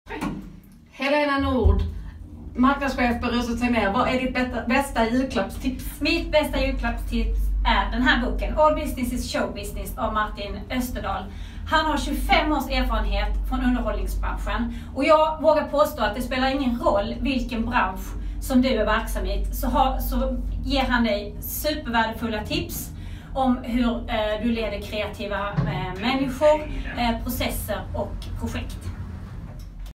Helena Nord, marknadschef på Rosett Tegnér. Vad är ditt bästa julklappstips? Mitt bästa julklappstips är den här boken, All Business is Show Business av Martin Österdahl. Han har 25 års erfarenhet från underhållningsbranschen och jag vågar påstå att det spelar ingen roll vilken bransch som du är verksam i, så ger han dig supervärdefulla tips om hur du leder kreativa människor, processer och projekt.